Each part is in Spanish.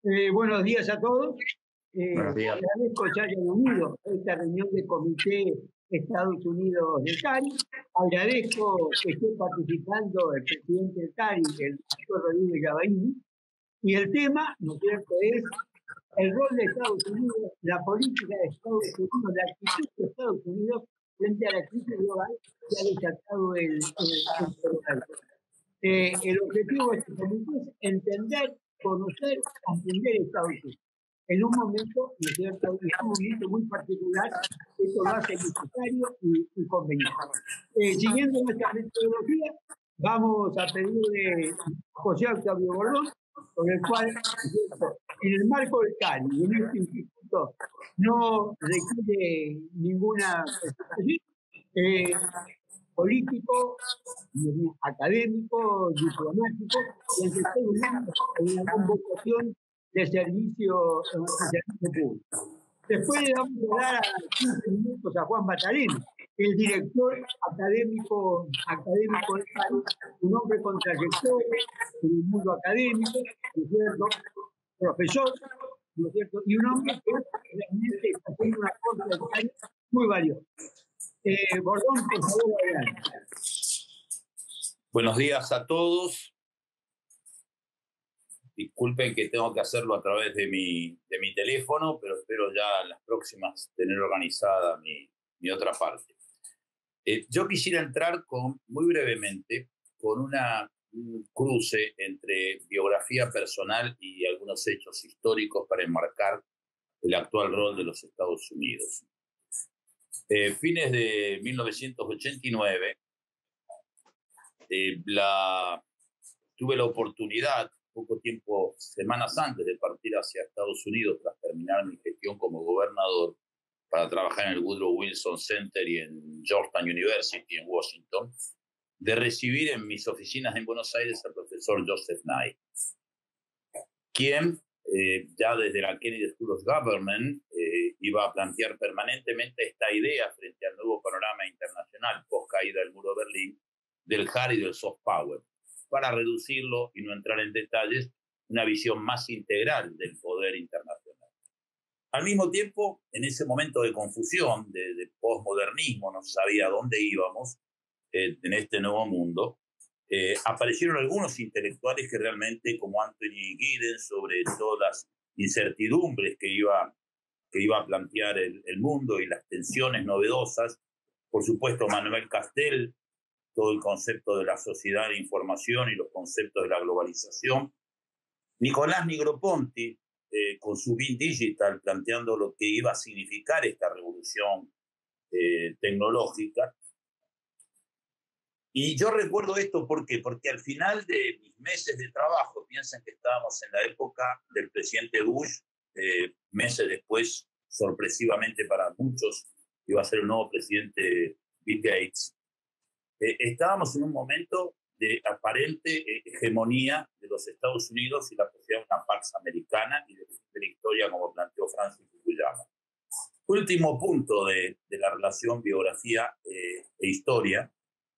Buenos días a todos. Buenos días. Agradezco que se hayan unido a esta reunión del Comité Estados Unidos del CARI. Agradezco que esté participando el presidente del CARI, el doctor Rodríguez Llavarini. Y el tema, ¿no es cierto?, es el rol de Estados Unidos, la política de Estados Unidos, la actitud de Estados Unidos frente a la crisis global que ha desatado el coronavirus. El objetivo de este comité es entender, conocer, comprender Estados Unidos. En un momento, ¿no es cierto?, en un momento muy particular, esto lo hace necesario y conveniente. Siguiendo nuestra metodología, vamos a pedirle a José Octavio Bordón, con el cual, en el marco del CARI, en este instituto, no requiere ninguna político, académico, diplomático, y en una convocación de servicio público. Después le vamos a dar a 15 minutos a Juan Batareno, el director académico del CARI, un hombre con trayectoria en el mundo académico, ¿no es cierto?, profesor, ¿no es cierto?, y un hombre que realmente está haciendo una cosa del CARI muy valiosa. Bordón, por favor, adelante. Buenos días a todos. Disculpen que tengo que hacerlo a través de mi teléfono, pero espero ya en las próximas tener organizada mi otra parte. Yo quisiera entrar muy brevemente con un cruce entre biografía personal y algunos hechos históricos para enmarcar el actual rol de los Estados Unidos. Fines de 1989, tuve la oportunidad, poco tiempo, semanas antes de partir hacia Estados Unidos tras terminar mi gestión como gobernador, para trabajar en el Woodrow Wilson Center y en Georgetown University en Washington, de recibir en mis oficinas en Buenos Aires al profesor Joseph Nye, quien ya desde la Kennedy School of Government iba a plantear permanentemente esta idea frente al nuevo panorama internacional post caída del muro de Berlín, del hard y del soft power, para reducirlo y no entrar en detalles, una visión más integral del poder internacional. Al mismo tiempo, en ese momento de confusión, de posmodernismo, no se sabía a dónde íbamos en este nuevo mundo, aparecieron algunos intelectuales que realmente, como Anthony Giddens, sobre todas las incertidumbres que iba a plantear el mundo y las tensiones novedosas. Por supuesto, Manuel Castells, todo el concepto de la sociedad de información y los conceptos de la globalización. Nicolás Negroponte, con su Beam Digital, planteando lo que iba a significar esta revolución tecnológica. Y yo recuerdo esto ¿por qué? Porque al final de mis meses de trabajo, piensen que estábamos en la época del presidente Bush, meses después, sorpresivamente para muchos, iba a ser el nuevo presidente Bill Gates. Estábamos en un momento de aparente hegemonía de los Estados Unidos y la posibilidad de una Pax Americana y de la historia como planteó Francis Fukuyama. Último punto de la relación biografía e historia.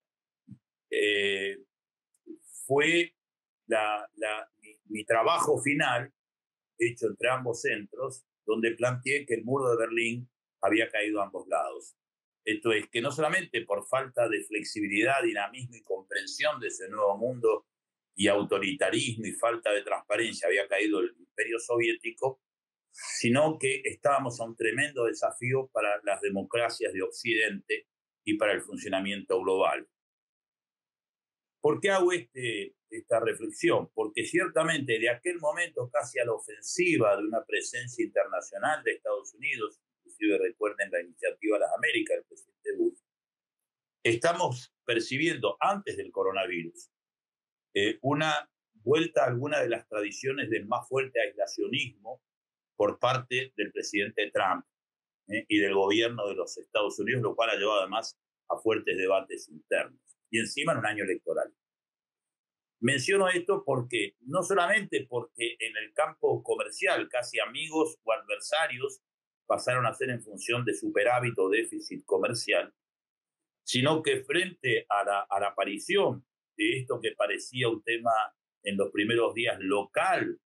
Fue mi trabajo final hecho entre ambos centros, donde planteé que el muro de Berlín había caído a ambos lados. Esto es que no solamente por falta de flexibilidad, dinamismo y comprensión de ese nuevo mundo y autoritarismo y falta de transparencia había caído el imperio soviético, sino que estábamos a un tremendo desafío para las democracias de Occidente y para el funcionamiento global. ¿Por qué hago esta reflexión? Porque ciertamente de aquel momento casi a la ofensiva de una presencia internacional de Estados Unidos, inclusive recuerden la iniciativa Las Américas del presidente Bush, estamos percibiendo antes del coronavirus una vuelta a alguna de las tradiciones del más fuerte aislacionismo por parte del presidente Trump y del gobierno de los Estados Unidos, lo cual ha llevado además a fuertes debates internos. Y encima en un año electoral. Menciono esto porque, no solamente porque en el campo comercial casi amigos o adversarios pasaron a ser en función de superávit o déficit comercial, sino que frente a la aparición de esto que parecía un tema en los primeros días local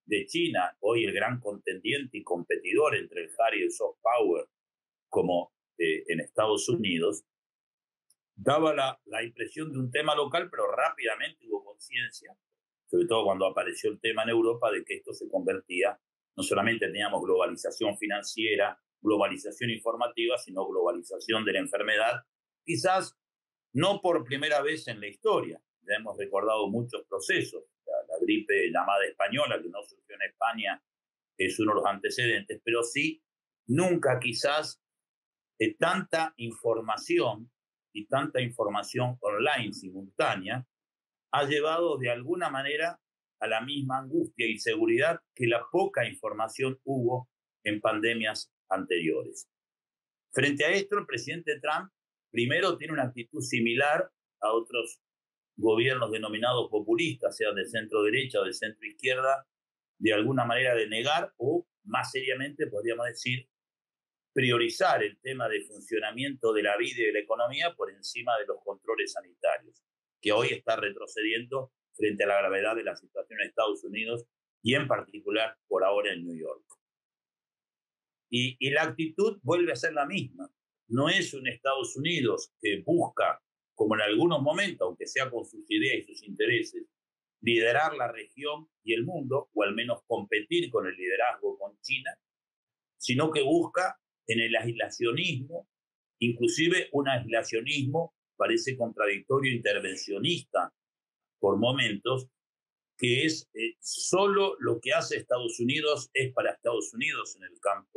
de China, hoy el gran contendiente y competidor entre el hard y el soft power, como en Estados Unidos, daba la impresión de un tema local, pero rápidamente hubo conciencia, sobre todo cuando apareció el tema en Europa, de que esto se convertía, no solamente teníamos globalización financiera, globalización informativa, sino globalización de la enfermedad, quizás no por primera vez en la historia. Ya hemos recordado muchos procesos. La gripe llamada española, que no surgió en España, es uno de los antecedentes, pero sí, nunca quizás tanta información y tanta información online simultánea ha llevado de alguna manera a la misma angustia y seguridad que la poca información hubo en pandemias anteriores. Frente a esto, el presidente Trump primero tiene una actitud similar a otros gobiernos denominados populistas, sean de centro derecha o de centro izquierda, de alguna manera de negar o, más seriamente, podríamos decir, priorizar el tema de funcionamiento de la vida y de la economía por encima de los controles sanitarios, que hoy está retrocediendo frente a la gravedad de la situación en Estados Unidos y en particular por ahora en New York. Y la actitud vuelve a ser la misma. No es un Estados Unidos que busca, como en algunos momentos, aunque sea con sus ideas y sus intereses, liderar la región y el mundo, o al menos competir con el liderazgo con China, sino que busca en el aislacionismo, inclusive un aislacionismo parece contradictorio, intervencionista por momentos, que es solo lo que hace Estados Unidos es para Estados Unidos en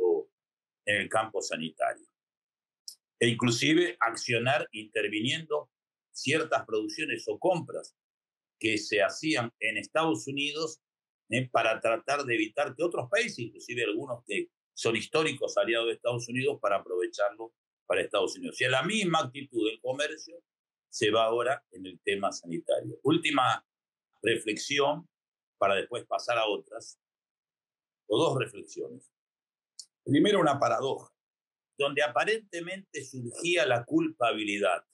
el campo sanitario. E inclusive accionar interviniendo ciertas producciones o compras que se hacían en Estados Unidos para tratar de evitar que otros países, inclusive algunos que son históricos aliados de Estados Unidos, para aprovecharlo para Estados Unidos. Y a la misma actitud del comercio se va ahora en el tema sanitario. Última reflexión para después pasar a otras, o dos reflexiones. Primero, una paradoja, donde aparentemente surgía la culpabilidad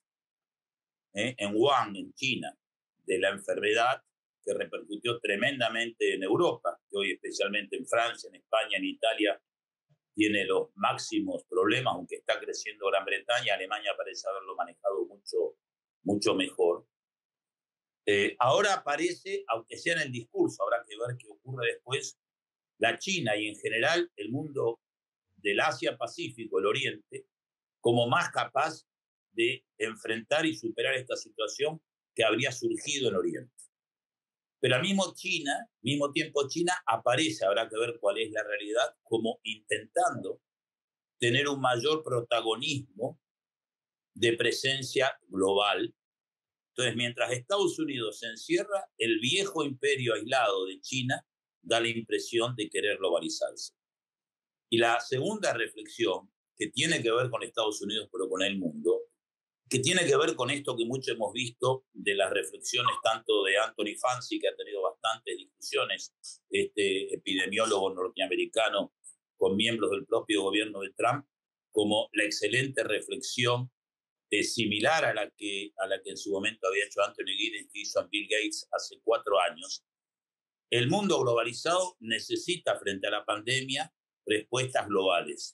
en Wuhan, en China, de la enfermedad que repercutió tremendamente en Europa, que hoy especialmente en Francia, en España, en Italia, tiene los máximos problemas, aunque está creciendo Gran Bretaña, Alemania parece haberlo manejado mucho mejor. Ahora aparece, aunque sea en el discurso, habrá que ver qué ocurre después, la China y en general el mundo del Asia-Pacífico, el Oriente, como más capaz de enfrentar y superar esta situación que habría surgido en Oriente. Pero al mismo tiempo China aparece, habrá que ver cuál es la realidad, como intentando tener un mayor protagonismo de presencia global. Entonces, mientras Estados Unidos se encierra, el viejo imperio aislado de China da la impresión de querer globalizarse. Y la segunda reflexión, que tiene que ver con Estados Unidos, pero con el mundo, que tiene que ver con esto que mucho hemos visto de las reflexiones tanto de Anthony Fauci, que ha tenido bastantes discusiones, este epidemiólogo norteamericano con miembros del propio gobierno de Trump, como la excelente reflexión similar a la que en su momento había hecho Anthony Giddens, que hizo a Bill Gates hace 4 años. El mundo globalizado necesita, frente a la pandemia, respuestas globales.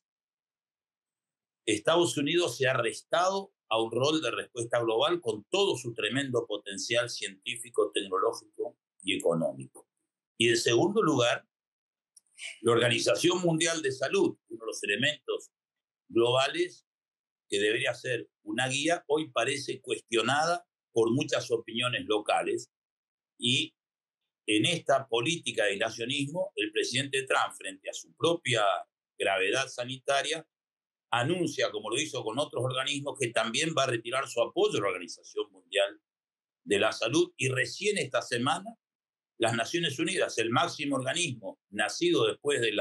Estados Unidos se ha restado a un rol de respuesta global con todo su tremendo potencial científico, tecnológico y económico. Y en segundo lugar, la Organización Mundial de Salud, uno de los elementos globales que debería ser una guía, hoy parece cuestionada por muchas opiniones locales. Y en esta política de aislacionismo, el presidente Trump, frente a su propia gravedad sanitaria, anuncia, como lo hizo con otros organismos, que también va a retirar su apoyo a la Organización Mundial de la Salud. Y recién esta semana, las Naciones Unidas, el máximo organismo nacido después de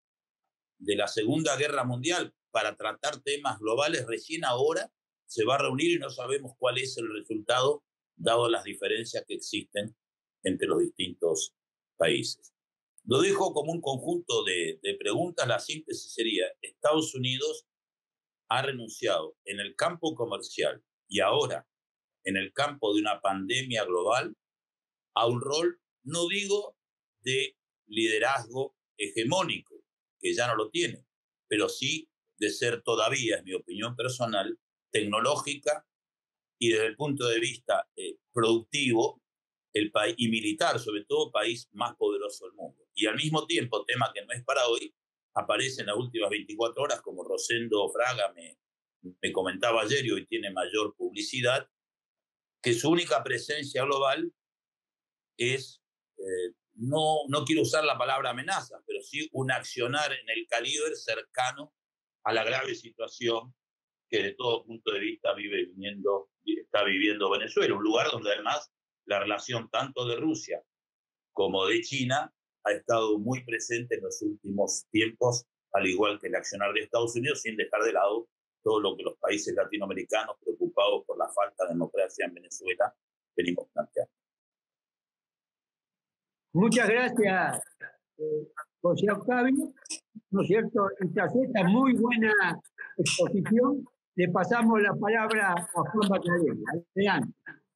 la Segunda Guerra Mundial para tratar temas globales, recién ahora se va a reunir y no sabemos cuál es el resultado, dado las diferencias que existen entre los distintos países. Lo dejo como un conjunto de preguntas. La síntesis sería: Estados Unidos ha renunciado en el campo comercial y ahora en el campo de una pandemia global a un rol, no digo de liderazgo hegemónico, que ya no lo tiene, pero sí de ser todavía, es mi opinión personal, tecnológica y desde el punto de vista productivo el país, y militar, sobre todo, país más poderoso del mundo. Y al mismo tiempo, tema que no es para hoy, aparece en las últimas 24 horas, como Rosendo Fraga me comentaba ayer y hoy tiene mayor publicidad, que su única presencia global es, no quiero usar la palabra amenaza, pero sí un accionar en el calibre cercano a la grave situación que de todo punto de vista está viviendo Venezuela, un lugar donde además la relación tanto de Rusia como de China ha estado muy presente en los últimos tiempos, al igual que el accionar de Estados Unidos, sin dejar de lado todo lo que los países latinoamericanos preocupados por la falta de democracia en Venezuela venimos planteando. Muchas gracias, José Octavio. ¿No es cierto? Y tras esta muy buena exposición, le pasamos la palabra a Juan Bacalera. Adelante.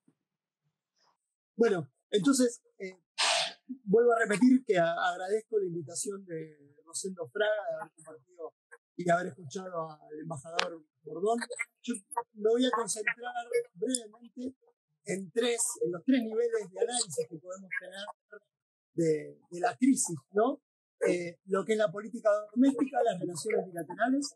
Bueno, entonces, vuelvo a repetir que agradezco la invitación de Rosendo Fraga, de haber compartido y haber escuchado al embajador Bordón. Yo me voy a concentrar brevemente en los tres niveles de análisis que podemos tener de la crisis, ¿no? Lo que es la política doméstica, las relaciones bilaterales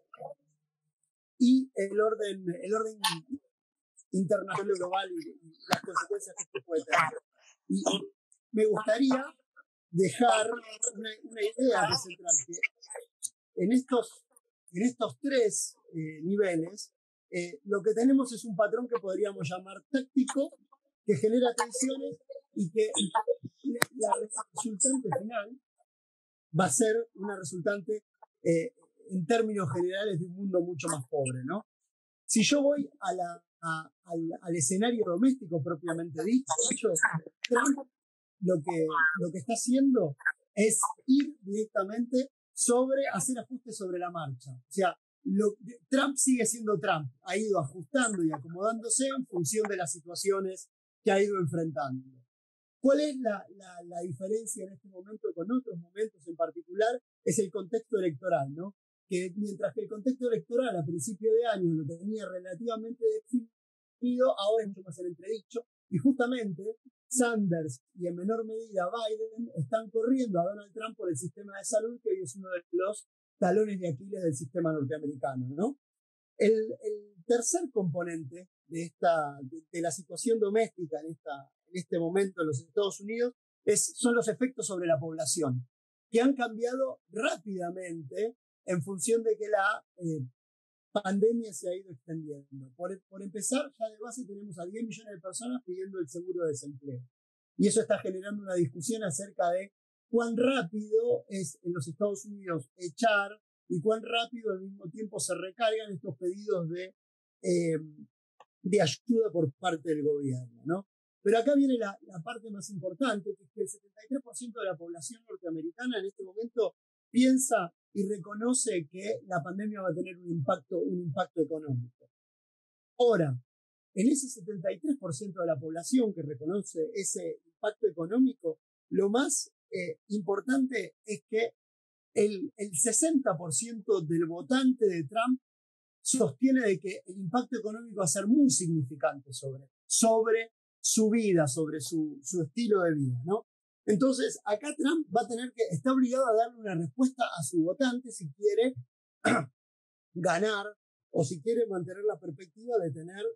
y el orden internacional global y las consecuencias que esto puede tener. Y me gustaría dejar una idea central, que en estos tres niveles, lo que tenemos es un patrón que podríamos llamar táctico, que genera tensiones y que la resultante final va a ser una resultante en términos generales de un mundo mucho más pobre, ¿no? Si yo voy al escenario doméstico propiamente dicho, Trump lo que está haciendo es ir directamente hacer ajustes sobre la marcha. O sea, Trump sigue siendo Trump, ha ido ajustando y acomodándose en función de las situaciones que ha ido enfrentando. ¿Cuál es la diferencia en este momento con otros momentos en particular? Es el contexto electoral, ¿no? Que mientras que el contexto electoral a principio de año lo tenía relativamente definido, ahora es mucho más en entredicho, y justamente Sanders y en menor medida Biden están corriendo a Donald Trump por el sistema de salud, que hoy es uno de los talones de Aquiles del sistema norteamericano, ¿no? El tercer componente de la situación doméstica en este momento en los Estados Unidos son los efectos sobre la población, que han cambiado rápidamente en función de que la pandemia se ha ido extendiendo. Por empezar, ya de base tenemos a 10 millones de personas pidiendo el seguro de desempleo. Y eso está generando una discusión acerca de cuán rápido es en los Estados Unidos echar y cuán rápido al mismo tiempo se recargan estos pedidos de ayuda por parte del gobierno, ¿no? Pero acá viene la parte más importante, que es que el 73% de la población norteamericana en este momento piensa y reconoce que la pandemia va a tener un impacto económico. Ahora, en ese 73% de la población que reconoce ese impacto económico, lo más importante es que el 60% del votante de Trump sostiene de que el impacto económico va a ser muy significante sobre su vida, sobre su estilo de vida, ¿no? Entonces, acá Trump está obligado a darle una respuesta a su votante si quiere ganar o si quiere mantener la perspectiva de tener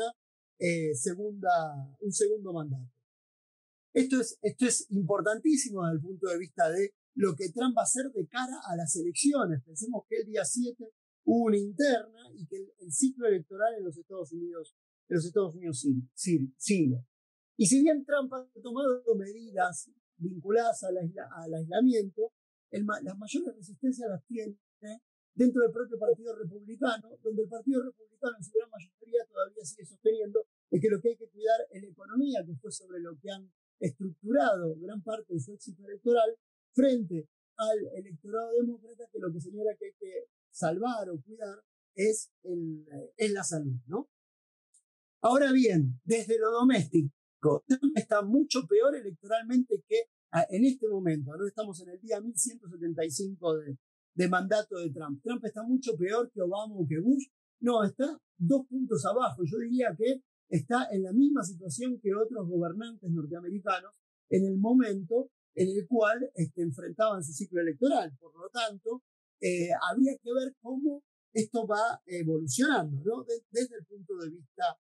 un segundo mandato. Esto es importantísimo desde el punto de vista de lo que Trump va a hacer de cara a las elecciones. Pensemos que el día 7 hubo una interna y que el ciclo electoral en los Estados Unidos sigue. Y si bien Trump ha tomado medidas vinculadas al aislamiento, las mayores resistencias las tiene dentro del propio Partido Republicano, donde el Partido Republicano en su gran mayoría todavía sigue sosteniendo que lo que hay que cuidar es la economía, que fue sobre lo que han estructurado gran parte de su éxito electoral, frente al electorado demócrata, que lo que señala que hay que salvar o cuidar es la salud, ¿no? Ahora bien, desde lo doméstico, Trump está mucho peor electoralmente que en este momento, ¿no? Estamos en el día 1175 de mandato de Trump. Trump está mucho peor que Obama o que Bush. No, está 2 puntos abajo. Yo diría que está en la misma situación que otros gobernantes norteamericanos en el momento en el cual enfrentaban su ciclo electoral. Por lo tanto, habría que ver cómo esto va evolucionando, ¿no? Desde el punto de vista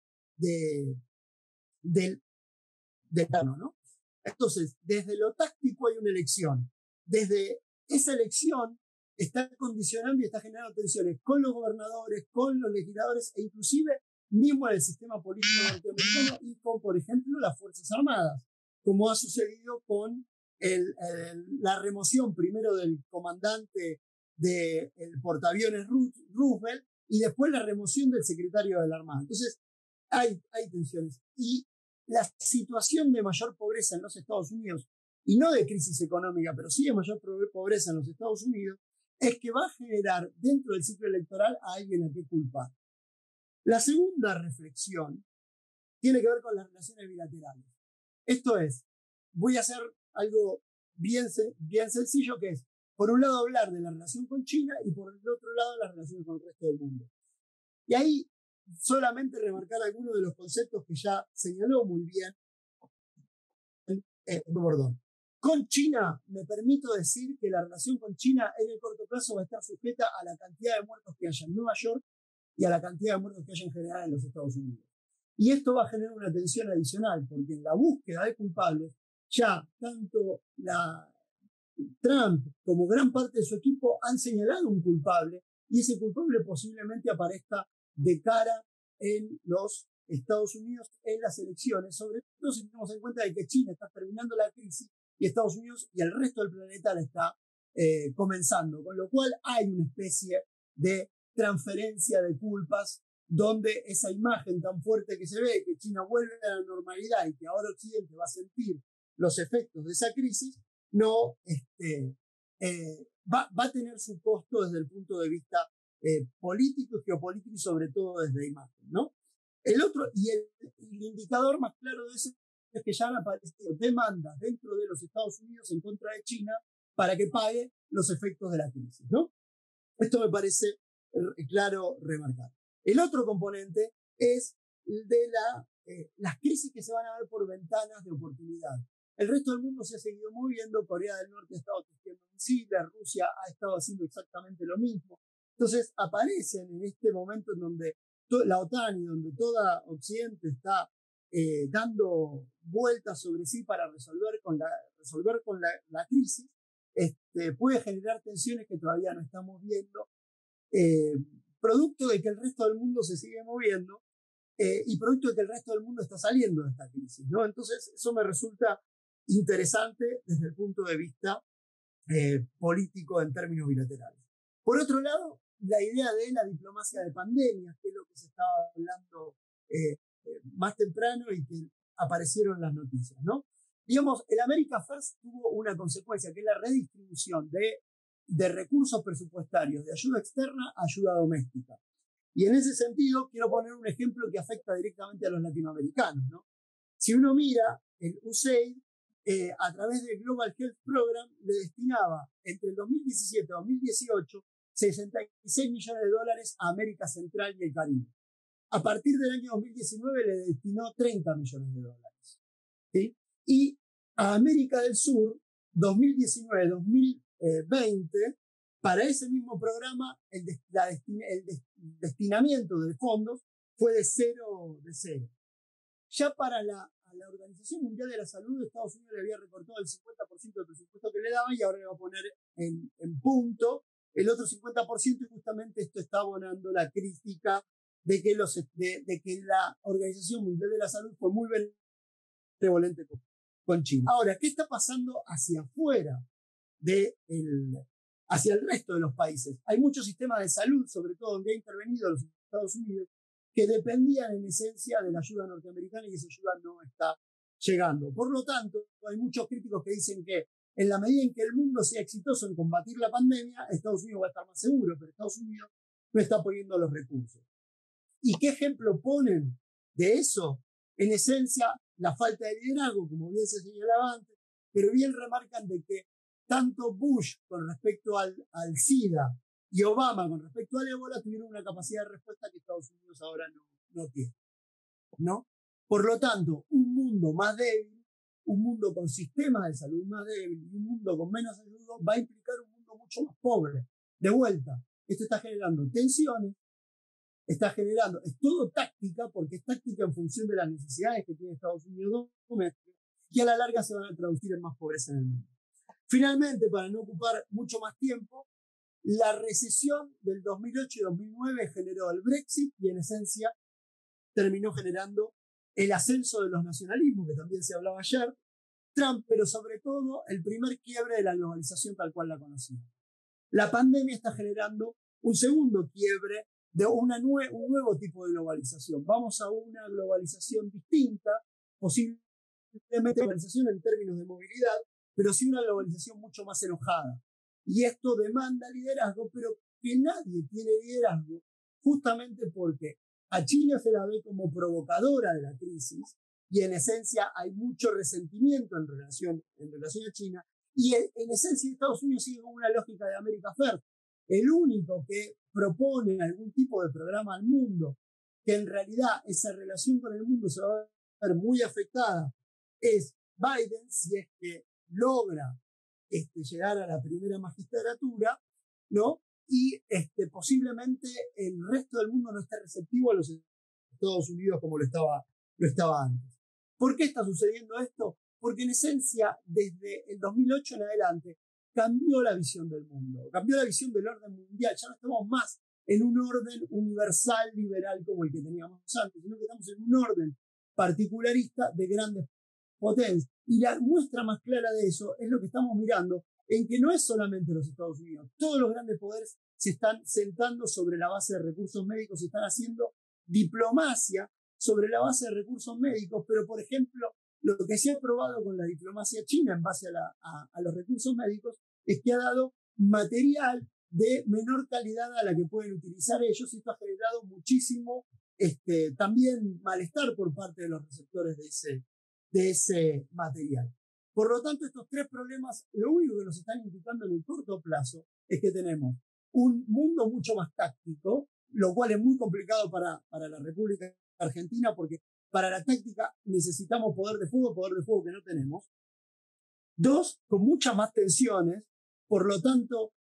del plano, ¿no? Entonces, desde lo táctico hay una elección. Desde esa elección está condicionando y está generando tensiones con los gobernadores, con los legisladores e inclusive mismo en el sistema político norteamericano y con, por ejemplo, las Fuerzas Armadas, como ha sucedido con la remoción primero del comandante del portaaviones Roosevelt y después la remoción del secretario de la Armada. Entonces, hay tensiones. Y la situación de mayor pobreza en los Estados Unidos, y no de crisis económica, pero sí de mayor pobreza en los Estados Unidos, es que va a generar dentro del ciclo electoral a alguien a qué culpar. La segunda reflexión tiene que ver con las relaciones bilaterales. Esto es, voy a hacer algo bien sencillo, que es, por un lado, hablar de la relación con China y por el otro lado, las relaciones con el resto del mundo. Y ahí solamente remarcar algunos de los conceptos que ya señaló muy bien Bordón. Con China, me permito decir que la relación con China en el corto plazo va a estar sujeta a la cantidad de muertos que haya en Nueva York y a la cantidad de muertos que haya en general en los Estados Unidos. Y esto va a generar una tensión adicional, porque en la búsqueda de culpables, ya tanto Trump como gran parte de su equipo han señalado un culpable, y ese culpable posiblemente aparezca de cara en los Estados Unidos en las elecciones, sobre todo si tenemos en cuenta de que China está terminando la crisis y Estados Unidos y el resto del planeta la está comenzando, con lo cual hay una especie de transferencia de culpas donde esa imagen tan fuerte que se ve, que China vuelve a la normalidad y que ahora Occidente va a sentir los efectos de esa crisis, no va a tener su costo desde el punto de vista político y geopolítico y sobre todo desde imagen, ¿no? El otro, y el indicador más claro de eso es que ya han aparecido demandas dentro de los Estados Unidos en contra de China para que pague los efectos de la crisis, ¿no? Esto me parece claro remarcar. El otro componente es de las crisis que se van a ver por ventanas de oportunidad. El resto del mundo se ha seguido moviendo, Corea del Norte ha estado testeando misiles, Rusia ha estado haciendo exactamente lo mismo. Entonces aparecen en este momento en donde la OTAN y donde toda Occidente está dando vueltas sobre sí para resolver con la crisis, puede generar tensiones que todavía no estamos viendo, producto de que el resto del mundo se sigue moviendo y producto de que el resto del mundo está saliendo de esta crisis, ¿no? Entonces eso me resulta interesante desde el punto de vista político en términos bilaterales. Por otro lado, la idea de la diplomacia de pandemias, que es lo que se estaba hablando más temprano y que aparecieron las noticias, ¿no? Digamos, el America First tuvo una consecuencia, que es la redistribución de recursos presupuestarios, de ayuda externa a ayuda doméstica. Y en ese sentido, quiero poner un ejemplo que afecta directamente a los latinoamericanos, ¿no? Si uno mira, el USAID, a través del Global Health Program, le destinaba entre el 2017 y 2018 $66 millones a América Central y el Caribe. A partir del año 2019 le destinó $30 millones. ¿Sí? Y a América del Sur, 2019-2020, para ese mismo programa, el destinamiento de fondos fue de cero. Ya para la Organización Mundial de la Salud, Estados Unidos le había recortado el 50% del presupuesto que le daban y ahora le va a poner en punto el otro 50%, y justamente esto está abonando la crítica de que la Organización Mundial de la Salud fue muy benevolente con China. Ahora, ¿qué está pasando hacia afuera hacia el resto de los países? Hay muchos sistemas de salud, sobre todo donde ha intervenido los Estados Unidos, que dependían en esencia de la ayuda norteamericana y esa ayuda no está llegando. Por lo tanto, hay muchos críticos que dicen que en la medida en que el mundo sea exitoso en combatir la pandemia, Estados Unidos va a estar más seguro, pero Estados Unidos no está poniendo los recursos. ¿Y qué ejemplo ponen de eso? En esencia, la falta de liderazgo, como bien se señalaba antes, pero bien remarcan de que tanto Bush con respecto al SIDA y Obama con respecto al ébola tuvieron una capacidad de respuesta que Estados Unidos ahora no tiene, ¿no? Por lo tanto, un mundo más débil, un mundo con sistemas de salud más débil y un mundo con menos ayuda va a implicar un mundo mucho más pobre. De vuelta, esto está generando tensiones, está generando, es todo táctica, porque es táctica en función de las necesidades que tiene Estados Unidos domésticas, y a la larga se van a traducir en más pobreza en el mundo. Finalmente, para no ocupar mucho más tiempo, la recesión del 2008 y 2009 generó el Brexit y en esencia terminó generando el ascenso de los nacionalismos, que también se hablaba ayer, Trump, pero sobre todo el primer quiebre de la globalización tal cual la conocíamos. La pandemia está generando un segundo quiebre de un nuevo tipo de globalización. Vamos a una globalización distinta, posiblemente globalización en términos de movilidad, pero sí una globalización mucho más enojada. Y esto demanda liderazgo, pero que nadie tiene liderazgo, justamente porque a China se la ve como provocadora de la crisis y en esencia hay mucho resentimiento en relación a China, y en esencia Estados Unidos sigue con una lógica de America First. El único que propone algún tipo de programa al mundo, que en realidad esa relación con el mundo se va a ver muy afectada, es Biden, si es que logra llegar a la primera magistratura, ¿no? Y posiblemente el resto del mundo no esté receptivo a los Estados Unidos como lo estaba antes. ¿Por qué está sucediendo esto? Porque en esencia, desde el 2008 en adelante, cambió la visión del mundo, cambió la visión del orden mundial. Ya no estamos más en un orden universal liberal como el que teníamos antes, sino que estamos en un orden particularista de grandes potencias. Y la muestra más clara de eso es lo que estamos mirando, en que no es solamente los Estados Unidos, todos los grandes poderes se están sentando sobre la base de recursos médicos y están haciendo diplomacia sobre la base de recursos médicos, pero por ejemplo, lo que se ha probado con la diplomacia china en base a los recursos médicos es que ha dado material de menor calidad a la que pueden utilizar ellos, y esto ha generado muchísimo también malestar por parte de los receptores de ese material. Por lo tanto, estos tres problemas, lo único que nos están indicando en el corto plazo es que tenemos un mundo mucho más táctico, lo cual es muy complicado para la República Argentina, porque para la táctica necesitamos poder de fuego que no tenemos. Dos, con muchas más tensiones, por lo tanto,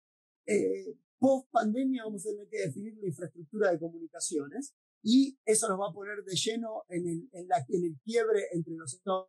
post pandemia vamos a tener que definir la infraestructura de comunicaciones, y eso nos va a poner de lleno en el quiebre entre los Estados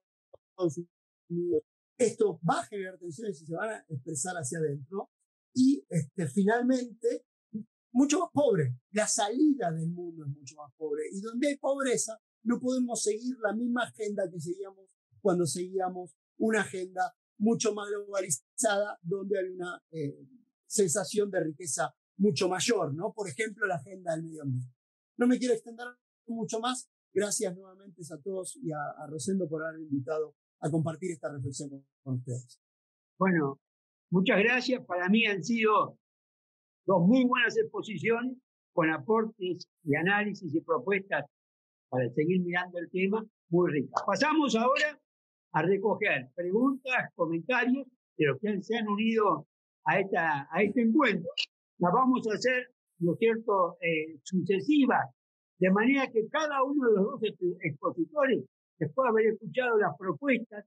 Unidos. Esto va a generar tensiones y se van a expresar hacia adentro. Y finalmente, mucho más pobre. La salida del mundo es mucho más pobre. Y donde hay pobreza, no podemos seguir la misma agenda que seguíamos cuando seguíamos una agenda mucho más globalizada, donde hay una sensación de riqueza mucho mayor, ¿no? Por ejemplo, la agenda del medio ambiente. No me quiero extender mucho más. Gracias nuevamente a todos y a Rosendo por haberme invitado a compartir esta reflexión con ustedes. Bueno, muchas gracias. Para mí han sido dos muy buenas exposiciones con aportes y análisis y propuestas para seguir mirando el tema muy ricas. Pasamos ahora a recoger preguntas, comentarios de los que se han unido a este encuentro. Las vamos a hacer, ¿no es cierto?, sucesivas, de manera que cada uno de los dos expositores, después de haber escuchado las propuestas,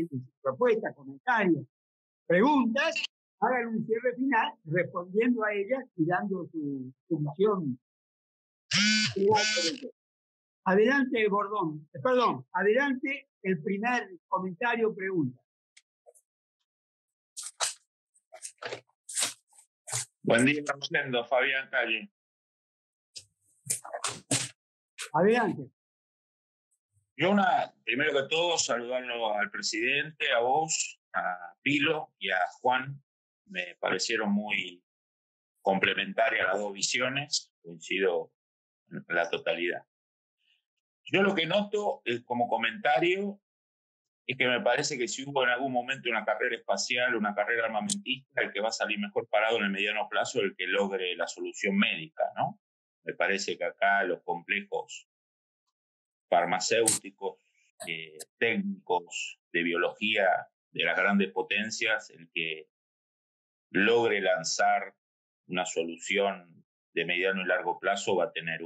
comentarios, preguntas, hagan un cierre final respondiendo a ellas y dando su visión. Adelante, Bordón. Perdón, adelante el primer comentario o pregunta. Buen día, Rosendo. Fabián Calle. Adelante. Yo primero que todo, saludarlo al presidente, a vos, a Pilo y a Juan. Me parecieron muy complementarias las dos visiones. Coincido en la totalidad. Yo lo que noto como comentario es que me parece que si hubo en algún momento una carrera espacial, una carrera armamentista, el que va a salir mejor parado en el mediano plazo es el que logre la solución médica, ¿no? Me parece que acá los complejos farmacéuticos, técnicos de biología de las grandes potencias, el que logre lanzar una solución de mediano y largo plazo va a tener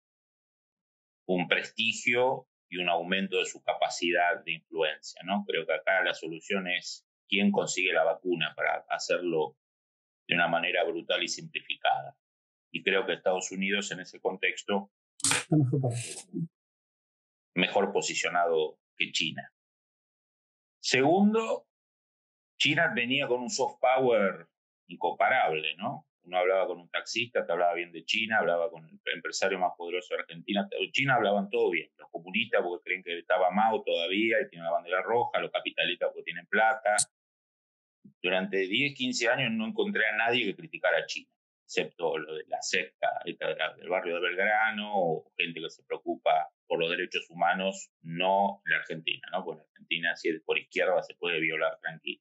un prestigio y un aumento de su capacidad de influencia, ¿no? Creo que acá la solución es quién consigue la vacuna para hacerlo de una manera brutal y simplificada. Y creo que Estados Unidos en ese contexto mejor posicionado que China. Segundo, China venía con un soft power incomparable, ¿no? Uno hablaba con un taxista, te hablaba bien de China, hablaba con el empresario más poderoso de Argentina. China hablaban todo bien. Los comunistas porque creen que estaba Mao todavía y tiene la bandera roja, los capitalistas porque tienen plata. Durante 10, 15 años no encontré a nadie que criticara a China, excepto lo de la secta del barrio de Belgrano o gente que se preocupa por los derechos humanos, no en la Argentina, ¿no? Porque en Argentina, si es por izquierda, se puede violar tranquilo.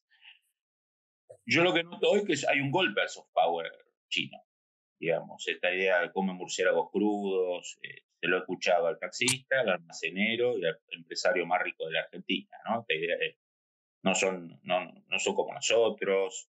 Yo lo que noto hoy es que hay un golpe al soft power chino, digamos, esta idea de comer murciélagos crudos, se lo he escuchado al taxista, al almacenero y al empresario más rico de la Argentina, ¿no? Esta idea de no son como nosotros,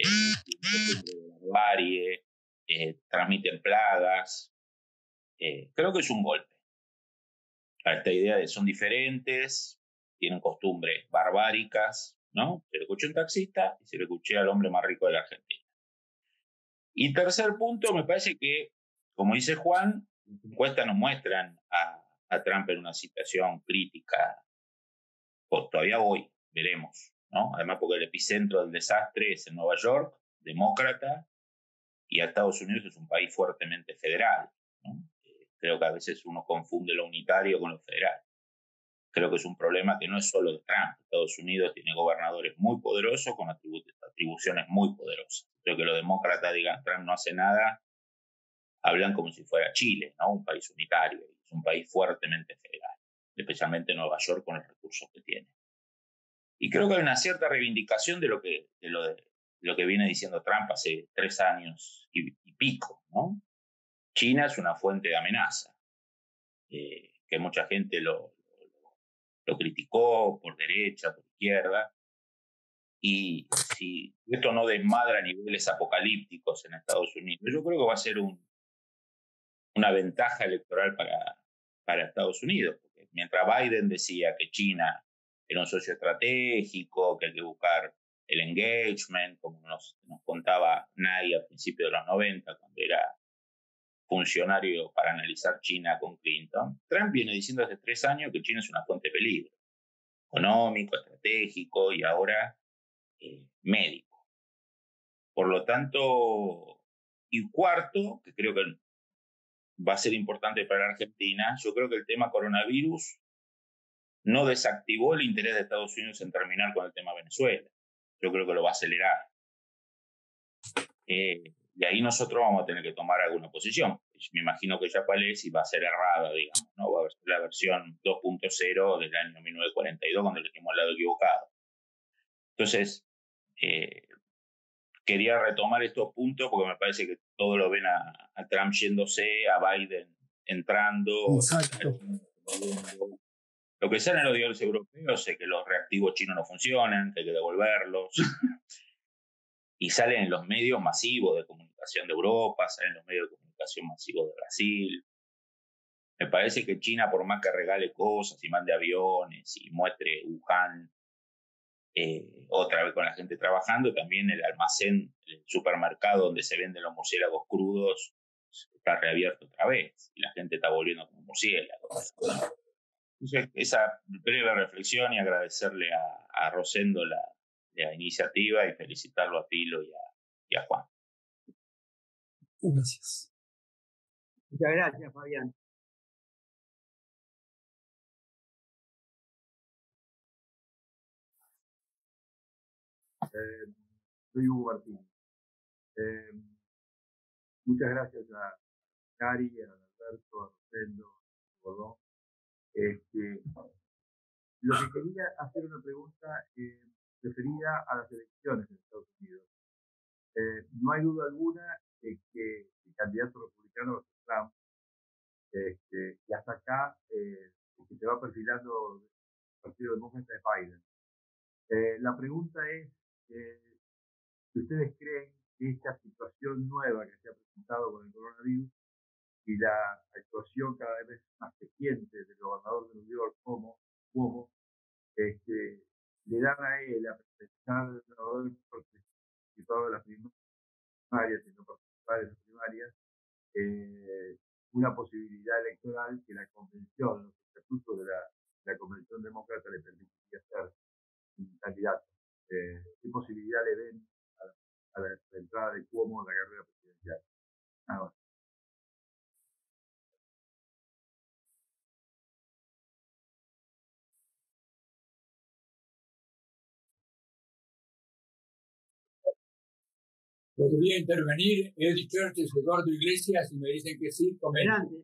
barbarie, transmiten plagas. Creo que es un golpe a esta idea de son diferentes, tienen costumbres barbáricas, ¿no? Se lo escuché a un taxista y se lo escuché al hombre más rico de la Argentina. Y tercer punto, me parece que, como dice Juan, las encuestas nos muestran a Trump en una situación crítica. Pues todavía hoy veremos, ¿no? Además porque el epicentro del desastre es en Nueva York, demócrata, y Estados Unidos es un país fuertemente federal, ¿no? Creo que a veces uno confunde lo unitario con lo federal. Creo que es un problema que no es solo de Trump. Estados Unidos tiene gobernadores muy poderosos con atribuciones muy poderosas. Creo que los demócratas digan Trump no hace nada, hablan como si fuera Chile, ¿no? Un país unitario. Es un país fuertemente federal, especialmente Nueva York con los recursos que tiene. Y creo que hay una cierta reivindicación de lo que viene diciendo Trump hace 3 años y pico, ¿no? China es una fuente de amenaza, que mucha gente lo criticó por derecha, por izquierda, y si esto no desmadra a niveles apocalípticos en Estados Unidos, yo creo que va a ser una ventaja electoral para Estados Unidos, porque mientras Biden decía que China era un socio estratégico, que hay que buscar el engagement, como nos contaba Nay a principios de los 90, cuando era funcionario para analizar China con Clinton, Trump viene diciendo hace 3 años que China es una fuente de peligro económico, estratégico y ahora médico. Por lo tanto, y cuarto, que creo que va a ser importante para Argentina, yo creo que el tema coronavirus no desactivó el interés de Estados Unidos en terminar con el tema Venezuela. Yo creo que lo va a acelerar. Y ahí nosotros vamos a tener que tomar alguna posición. Me imagino que ya cuál es y va a ser errada, digamos, ¿no? Va a ser la versión 2.0 del año 1942 cuando le dimos al lado equivocado. Entonces, quería retomar estos puntos porque me parece que todos lo ven a Trump yéndose, a Biden entrando. Exacto. Lo que sale en los diarios europeos es que los reactivos chinos no funcionan, que hay que devolverlos. Y salen en los medios masivos de comunicación de Europa, salen en los medios de comunicación masivos de Brasil. Me parece que China, por más que regale cosas y mande aviones y muestre Wuhan, otra vez con la gente trabajando, también el almacén, el supermercado donde se venden los murciélagos crudos está reabierto otra vez y la gente está volviendo como murciélagos. Entonces, esa breve reflexión y agradecerle a Rosendo la iniciativa y felicitarlo a Pilo y a Juan. Gracias. Muchas gracias, Fabián. Soy Hugo Martín. Muchas gracias a Cari, a Alberto, a Rosendo, a Godón. Lo que quería hacer una pregunta referida a las elecciones en Estados Unidos. No hay duda alguna de que el candidato republicano es Trump, y hasta acá que se va perfilando el Partido Demócrata de Biden. La pregunta es si ustedes creen que esta situación nueva que se ha presentado con el coronavirus y la actuación cada vez más creciente del gobernador de Nueva York, Cuomo, le dan a él, a pesar de no haber participado de las primarias y no participar en las primarias, una posibilidad electoral que la convención, los estatutos de la convención demócrata le permitiría ser un candidato. ¿Qué posibilidad le ven a la entrada de Cuomo en la carrera presidencial? Nada más. Podría intervenir Eddie Churches, Eduardo Iglesias, y me dicen que sí, Adelante.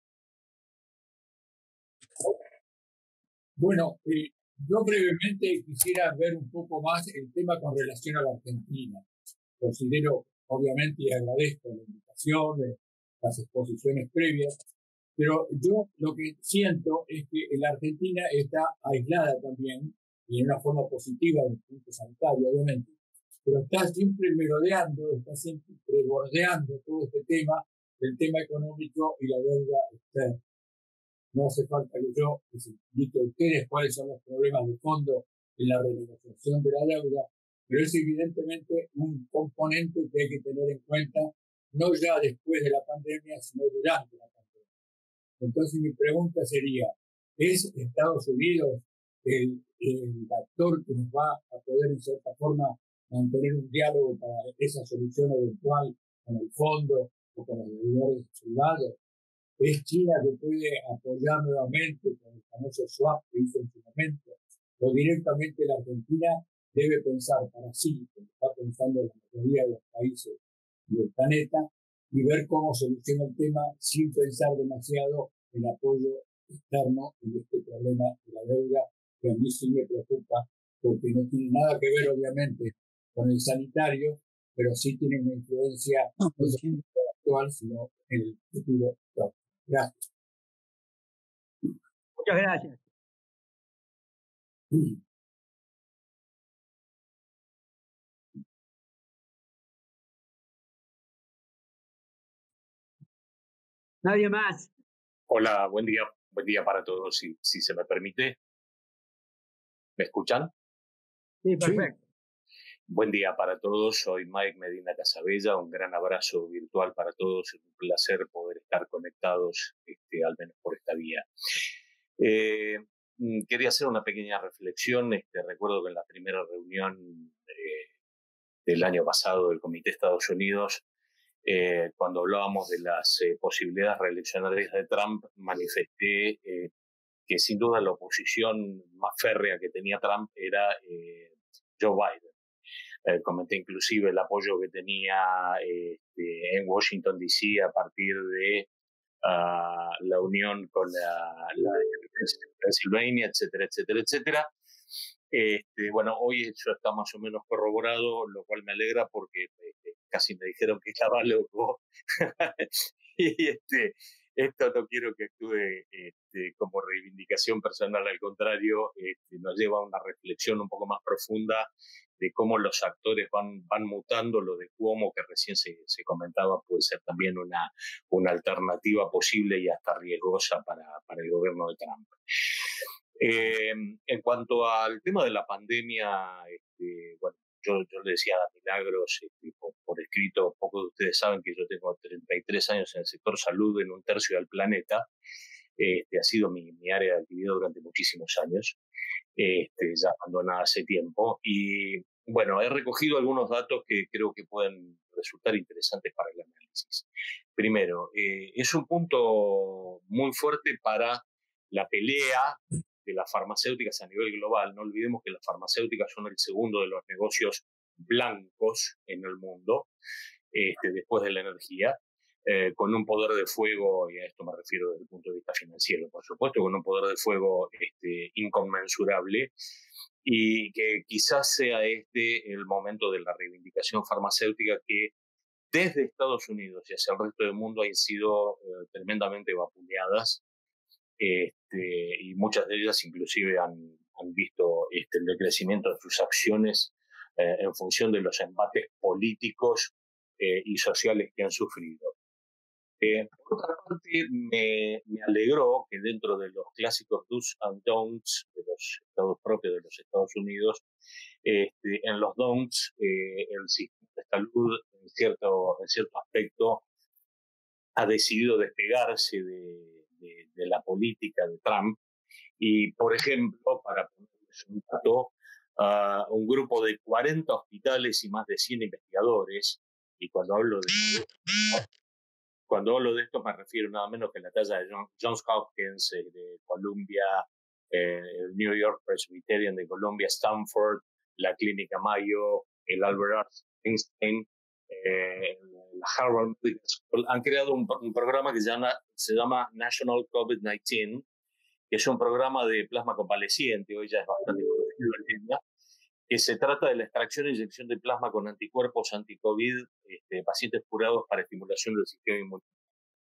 Bueno, yo brevemente quisiera ver un poco más el tema con relación a la Argentina. Considero, obviamente, y agradezco la invitación, las exposiciones previas, pero yo lo que siento es que la Argentina está aislada también, y en una forma positiva desde el punto sanitario, obviamente, pero está siempre merodeando, está siempre bordeando todo este tema, el tema económico y la deuda externa. No hace falta que yo les explique a ustedes cuáles son los problemas de fondo en la renegociación de la deuda, pero es evidentemente un componente que hay que tener en cuenta, no ya después de la pandemia, sino durante la pandemia. Entonces mi pregunta sería, ¿es Estados Unidos el actor que nos va a poder en cierta forma mantener un diálogo para esa solución eventual con el fondo o con los deudores privados? ¿Es China que puede apoyar nuevamente con el famoso swap que hizo en su momento? ¿O directamente la Argentina debe pensar para sí, como está pensando la mayoría de los países del planeta, y ver cómo soluciona el tema sin pensar demasiado en apoyo externo en este problema de la deuda, que a mí sí me preocupa, porque no tiene nada que ver, obviamente, con el sanitario, pero sí tiene una influencia no solo en el actual, sino en el futuro próximo. Gracias. Muchas gracias. Nadie más. Hola, buen día para todos, si se me permite. ¿Me escuchan? Sí, perfecto. Buen día para todos, soy Mike Medina Casabella, un gran abrazo virtual para todos, es un placer poder estar conectados, al menos por esta vía. Quería hacer una pequeña reflexión, recuerdo que en la primera reunión del año pasado del Comité de Estados Unidos, cuando hablábamos de las posibilidades reeleccionarias de Trump, manifesté que sin duda la oposición más férrea que tenía Trump era Joe Biden. Comenté inclusive el apoyo que tenía en Washington, D.C. a partir de la unión con la Pennsylvania, etcétera, etcétera, etcétera. Bueno, hoy eso está más o menos corroborado, lo cual me alegra porque casi me dijeron que estaba loco. Y esto no quiero que actúe como reivindicación personal, al contrario, nos lleva a una reflexión un poco más profunda de cómo los actores van mutando. Lo de Cuomo, que recién se comentaba, puede ser también una alternativa posible y hasta riesgosa para el gobierno de Trump. En cuanto al tema de la pandemia, bueno, yo le decía a Milagros por escrito, pocos de ustedes saben que yo tengo 33 años en el sector salud en un tercio del planeta. Ha sido mi área de actividad durante muchísimos años, ya abandonada hace tiempo. Y bueno, he recogido algunos datos que creo que pueden resultar interesantes para el análisis. Primero, es un punto muy fuerte para la pelea de las farmacéuticas a nivel global. No olvidemos que las farmacéuticas son el segundo de los negocios blancos en el mundo, después de la energía, con un poder de fuego, y a esto me refiero desde el punto de vista financiero, por supuesto, con un poder de fuego inconmensurable, y que quizás sea el momento de la reivindicación farmacéutica que desde Estados Unidos y hacia el resto del mundo han sido tremendamente vapuleadas, y muchas de ellas inclusive han han visto el decrecimiento de sus acciones en función de los embates políticos y sociales que han sufrido. Por otra parte, me alegró que dentro de los clásicos do's and don'ts de los estados propios de los Estados Unidos, en los don'ts, el sistema de salud en cierto aspecto ha decidido despegarse de la política de Trump y, por ejemplo, para ponerles un dato, un grupo de 40 hospitales y más de 100 investigadores, y cuando hablo de esto me refiero nada menos que a la talla de Johns Hopkins, de Columbia, el New York Presbyterian de Columbia, Stanford, la Clínica Mayo, el Albert Einstein, la Harvard Medical School, han creado un programa que se llama National COVID-19, que es un programa de plasma convaleciente, hoy ya es bastante conocido el tema, que se trata de la extracción e inyección de plasma con anticuerpos anti-COVID de pacientes curados para estimulación del sistema inmunitario.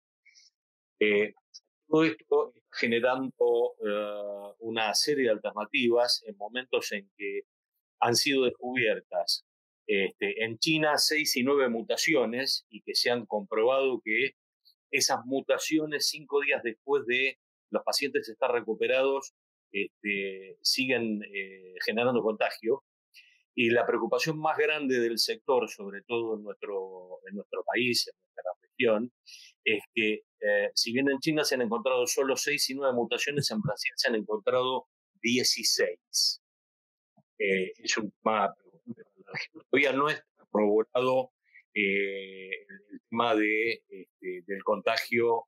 Todo esto está generando una serie de alternativas en momentos en que han sido descubiertas en China 6 y 9 mutaciones y que se han comprobado que esas mutaciones 5 días después de los pacientes estar recuperados siguen generando contagio. Y la preocupación más grande del sector, sobre todo en nuestro país, en nuestra región, es que si bien en China se han encontrado solo 6 y 9 mutaciones, en Brasil se han encontrado 16. Es un tema preocupante. Todavía no está corroborado el tema del contagio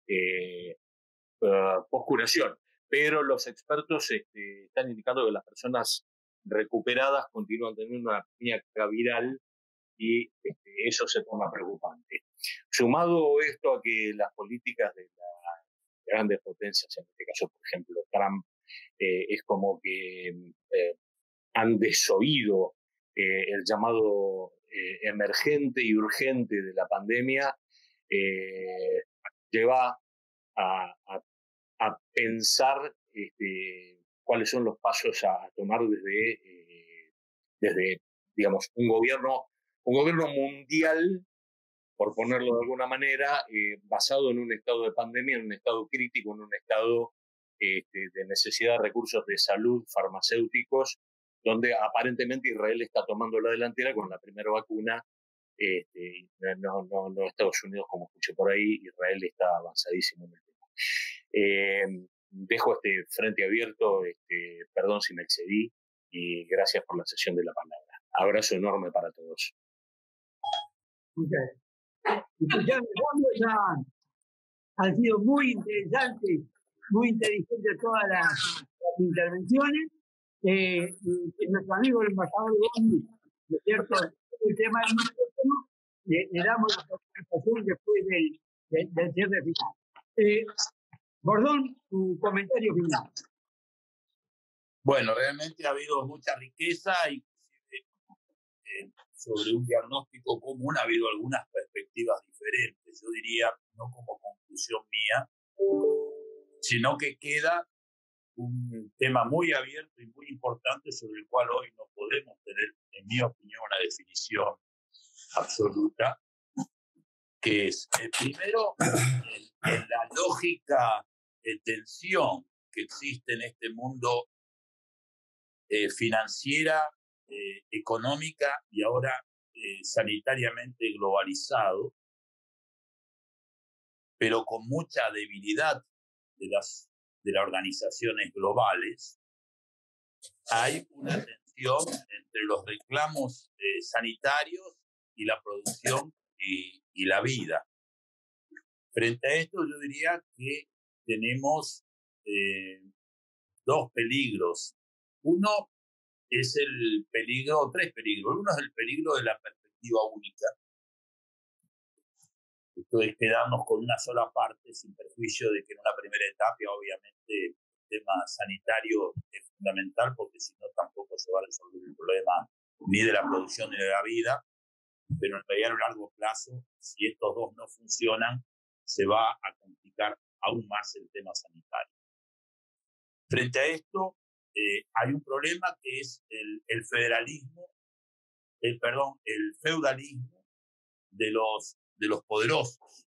post-curación, pero los expertos están indicando que las personas recuperadas continúan teniendo una pequeña carga viral y eso se torna preocupante. Sumado esto a que las políticas de las grandes potencias, en este caso, por ejemplo, Trump, es como que han desoído el llamado emergente y urgente de la pandemia, lleva a pensar cuáles son los pasos a tomar desde digamos, un gobierno mundial, por ponerlo de alguna manera, basado en un estado de pandemia, en un estado crítico, en un estado de necesidad de recursos de salud farmacéuticos, donde aparentemente Israel está tomando la delantera con la primera vacuna, no Estados Unidos, como escuché por ahí. Israel está avanzadísimo en el tema. Dejo este frente abierto, perdón si me excedí, y gracias por la cesión de la palabra. Abrazo enorme para todos. Han sido muy interesantes, muy inteligentes todas las intervenciones. Nuestro amigo el embajador Bondi, ¿no es cierto? El tema del micrófono, le damos la participación después del cierre final. Bordón, tu comentario final. Bueno, realmente ha habido mucha riqueza y sobre un diagnóstico común ha habido algunas perspectivas diferentes. Yo diría, no como conclusión mía, sino que queda un tema muy abierto y muy importante sobre el cual hoy no podemos tener, en mi opinión, una definición absoluta, que es, primero, en la lógica de tensión que existe en este mundo financiera, económica y ahora sanitariamente globalizado, pero con mucha debilidad de las organizaciones globales, hay una tensión entre los reclamos sanitarios y la producción y la vida. Frente a esto, yo diría que tenemos dos peligros. Uno es el peligro, tres peligros. Uno es el peligro de la perspectiva única. Esto es quedarnos con una sola parte, sin perjuicio de que en una primera etapa, obviamente, el tema sanitario es fundamental, porque si no, tampoco se va a resolver el problema ni de la producción ni de la vida. Pero en mediano y largo plazo, si estos dos no funcionan, se va a complicar aún más el tema sanitario. Frente a esto, hay un problema que es el feudalismo de los poderosos.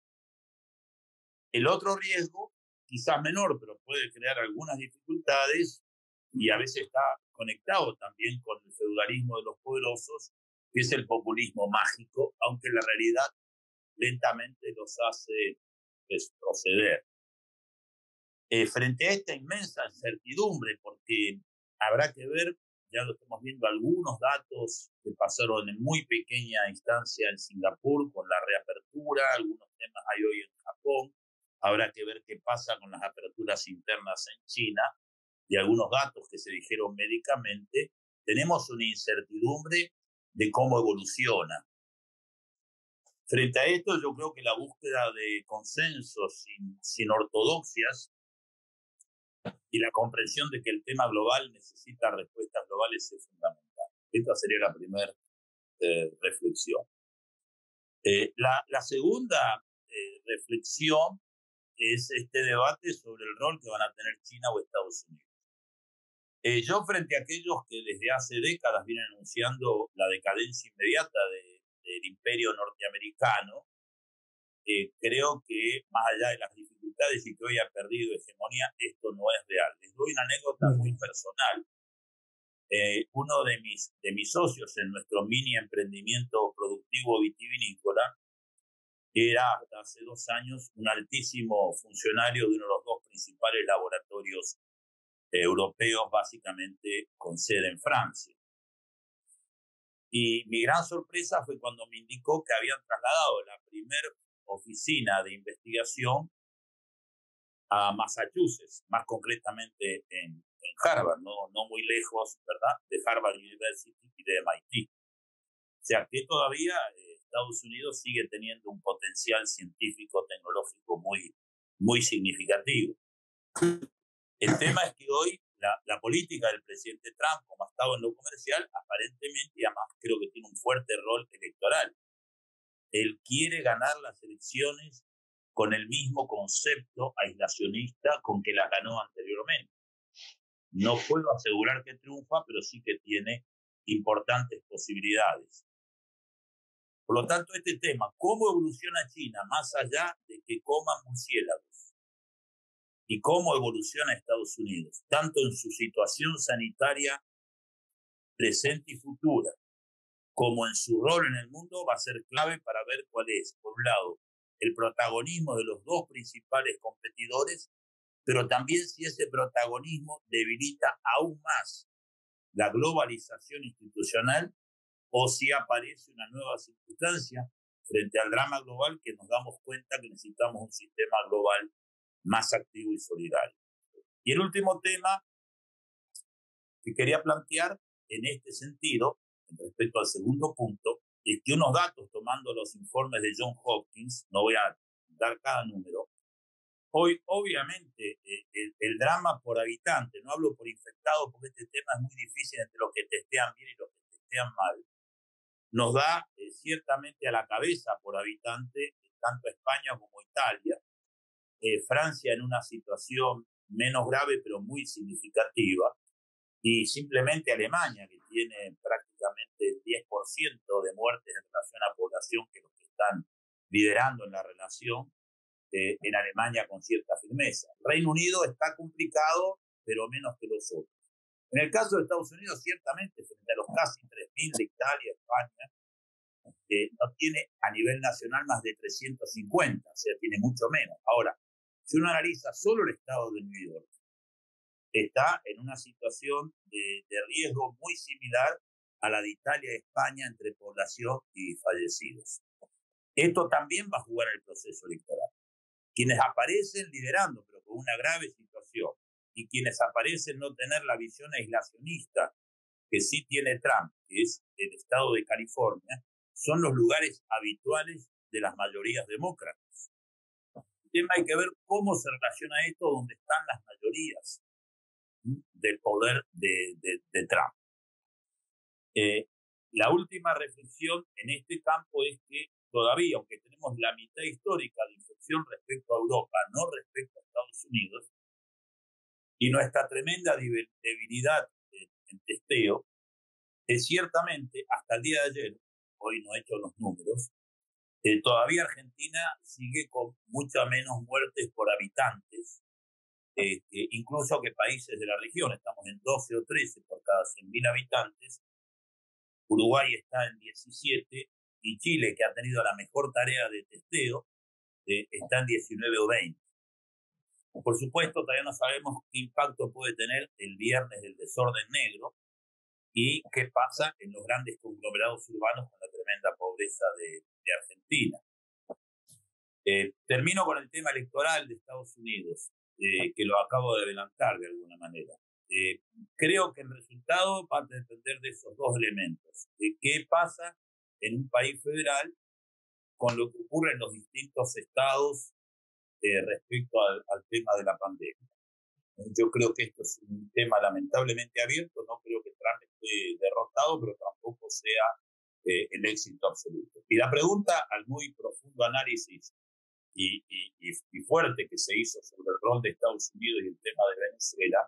El otro riesgo, quizás menor, pero puede crear algunas dificultades y a veces está conectado también con el feudalismo de los poderosos, que es el populismo mágico, aunque en la realidad lentamente los hace proceder. Frente a esta inmensa incertidumbre, porque habrá que ver, ya lo estamos viendo, algunos datos que pasaron en muy pequeña instancia en Singapur con la reapertura, algunos temas hay hoy en Japón, habrá que ver qué pasa con las aperturas internas en China y algunos datos que se dijeron médicamente. Tenemos una incertidumbre de cómo evoluciona. Frente a esto, yo creo que la búsqueda de consensos sin ortodoxias y la comprensión de que el tema global necesita respuestas globales es fundamental. Esta sería la primera reflexión. La segunda reflexión es este debate sobre el rol que van a tener China o Estados Unidos. Yo, frente a aquellos que desde hace décadas vienen anunciando la decadencia inmediata del imperio norteamericano, creo que más allá de las dificultades y que hoy ha perdido hegemonía, esto no es real. Les doy una anécdota muy personal. Uno de mis socios en nuestro mini emprendimiento productivo vitivinícola era hasta hace 2 años un altísimo funcionario de uno de los 2 principales laboratorios europeos, básicamente con sede en Francia. Y mi gran sorpresa fue cuando me indicó que habían trasladado la primera oficina de investigación a Massachusetts, más concretamente en Harvard, no muy lejos, ¿verdad?, de Harvard University y de MIT. O sea que todavía Estados Unidos sigue teniendo un potencial científico, tecnológico muy significativo. El tema es que hoy la política del presidente Trump, como ha estado en lo comercial, aparentemente, y además creo que tiene un fuerte rol electoral. Él quiere ganar las elecciones con el mismo concepto aislacionista con que las ganó anteriormente. No puedo asegurar que triunfa, pero sí que tiene importantes posibilidades. Por lo tanto, este tema, ¿cómo evoluciona China más allá de que coman murciélagos? ¿Y cómo evoluciona Estados Unidos? Tanto en su situación sanitaria presente y futura, como en su rol en el mundo, va a ser clave para ver cuál es, por un lado, el protagonismo de los 2 principales competidores, pero también si ese protagonismo debilita aún más la globalización institucional o si aparece una nueva circunstancia frente al drama global que nos damos cuenta que necesitamos un sistema global más activo y solidario. Y el último tema que quería plantear en este sentido, respecto al segundo punto, es que unos datos, tomando los informes de Johns Hopkins, no voy a dar cada número, hoy obviamente el drama por habitante, no hablo por infectado porque este tema es muy difícil entre los que testean bien y los que testean mal, nos da ciertamente a la cabeza por habitante tanto España como Italia, Francia en una situación menos grave pero muy significativa, y simplemente Alemania, que tiene prácticamente el 10% de muertes en relación a población que los que están liderando en la relación, en Alemania con cierta firmeza. Reino Unido está complicado, pero menos que los otros. En el caso de Estados Unidos, ciertamente, frente a los casi 3.000 de Italia, España, no tiene a nivel nacional más de 350, o sea, tiene mucho menos. Ahora, si uno analiza solo el estado de New York, está en una situación de riesgo muy similar a la de Italia y España entre población y fallecidos. Esto también va a jugar el proceso electoral. Quienes aparecen liderando, pero con una grave situación, y quienes aparecen no tener la visión aislacionista que sí tiene Trump, que es el estado de California, son los lugares habituales de las mayorías demócratas. El tema hay que ver cómo se relaciona esto donde están las mayorías del poder de Trump. La última reflexión en este campo es que todavía, aunque tenemos la mitad histórica de infección respecto a Europa, no respecto a Estados Unidos, y nuestra tremenda debilidad en testeo, es ciertamente, hasta el día de ayer, hoy no he hecho los números, todavía Argentina sigue con muchas menos muertes por habitantes, incluso que países de la región. Estamos en 12 o 13 por cada 100.000 habitantes. Uruguay está en 17 y Chile, que ha tenido la mejor tarea de testeo, está en 19 o 20. Por supuesto, todavía no sabemos qué impacto puede tener el viernes del desorden negro y qué pasa en los grandes conglomerados urbanos con la tremenda pobreza de Argentina. Termino con el tema electoral de Estados Unidos, que lo acabo de adelantar de alguna manera. Creo que el resultado va a depender de esos dos elementos. De qué pasa en un país federal con lo que ocurre en los distintos estados respecto al tema de la pandemia. Yo creo que esto es un tema lamentablemente abierto. No creo que Trump esté derrotado, pero tampoco sea el éxito absoluto. Y la pregunta al muy profundo análisis y fuerte que se hizo sobre el rol de Estados Unidos y el tema de Venezuela,